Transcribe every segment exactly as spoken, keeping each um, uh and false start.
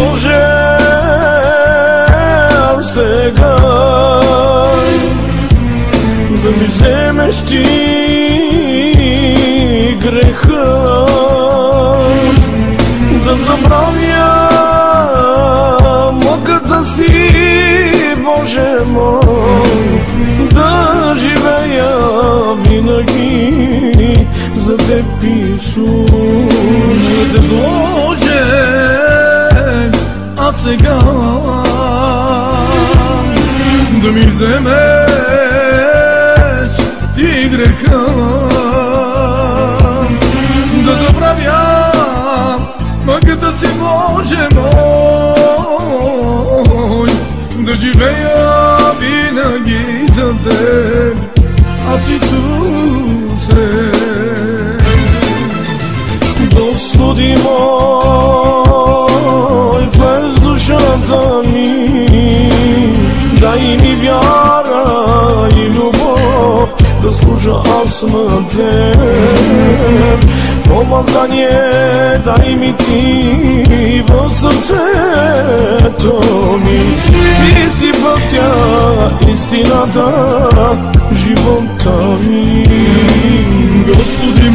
може сега да ми вземеш ти греха, да забравя мъката си, Боже мой, да живея винаги за Теб, Исус. Да Боже, а сега да ми вземеш ти греха, да забравя мъката си, Боже мой, да живея винаги за Теб, аз Исусе. Господи мой, влез душата ми, дай ми вяра и любов, да служа аз на Теб. Помазание дай ми ти в сърцето ми, ти си пътя, истината, живота ми. Господи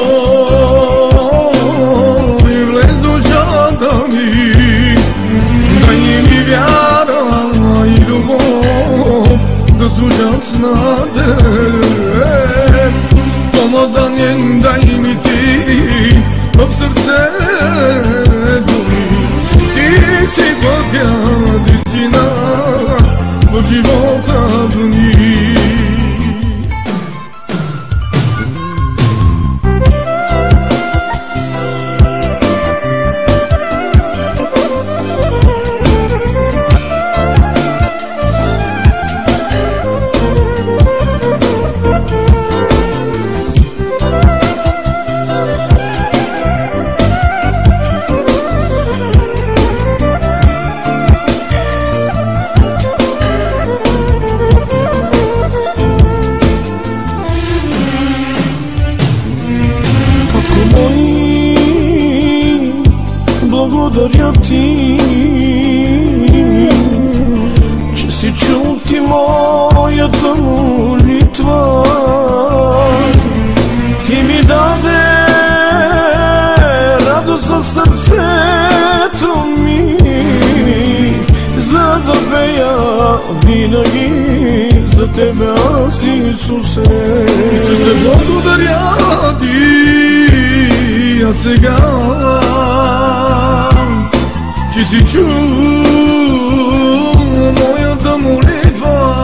мой, влез душата ми, дай ми вяра и любов, да служа на Теб. Помазание дай ми ти в сърцето ми, ти си пътя, истина в живота ми. Благодаря ти, че си чул ти моята молитва. Ти ми даде радост за сърцето ми, за да пея винаги за Тебе, аз Исусе. Исусе, благодаря ти, а сега че си чул моята молитва.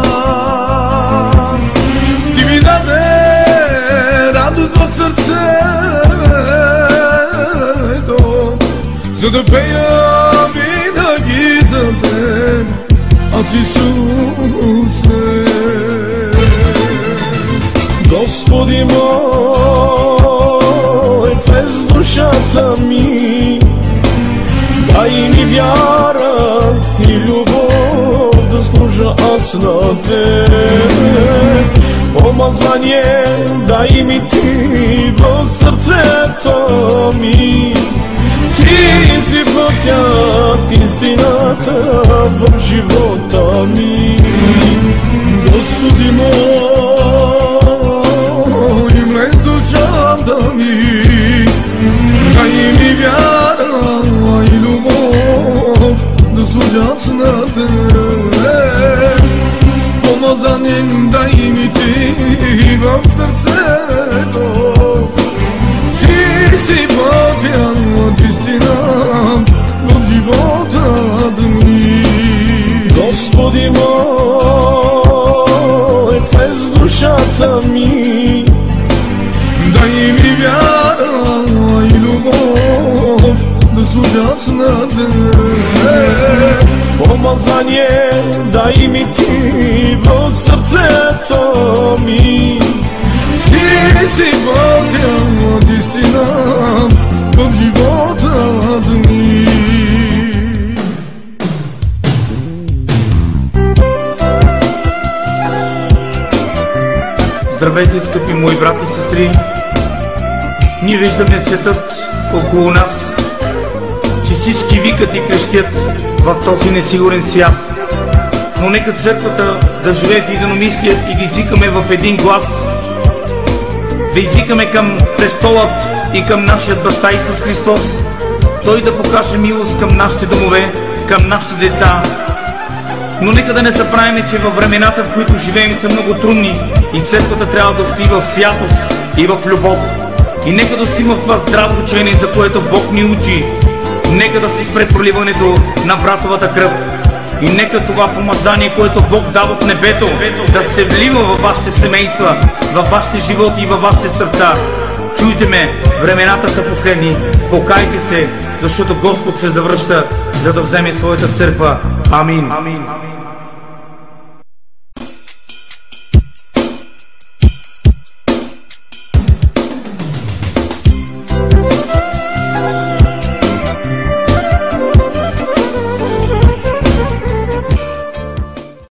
Ти ми даде радост в сърцето, за да пея винаги за Теб, аз Исусе. Господи мой, влез душата ми, дай ми вяра и любов, да служа аз на Теб. Помазание дай ми ти в сърцето ми, ти си пътят, истината в живота ми. Господи мой, влез душата ми, дай ми вяра и любов, да служа на Теб. Помазание дай ми ти в сърцето, ти си пътя от истина в живота ми. Господи мой, влез душата ми, дай ми вяра и любов, да служа на Теб. Помазание дай ми ти в сърцето ми, ти си пътя от истина в живота ми. Здравейте, скъпи мои брати и сестри! Ние виждаме светът около нас, че и всички викат и крещят в този несигурен свят. Но нека църквата да живее в единомислие и да извикаме в един глас. Да извикаме към престолът и към нашият баща Исус Христос. Той да покаже милост към нашите домове, към нашите деца. Но нека да не забравяме, че във времената, в които живеем, са много трудни и църквата трябва да стои в святост и в любов. И нека да стои в това здраво учение, за което Бог ни учи. Нека да се спре проливането на братовата кръв. И нека това помазание, което Бог дава в небето, да се влива във вашите семейства, във вашите животи и във вашите сърца. Чуйте ме, времената са последни. Покайте се, защото Господ се завръща, за да вземе своята църква. Амин. Амин.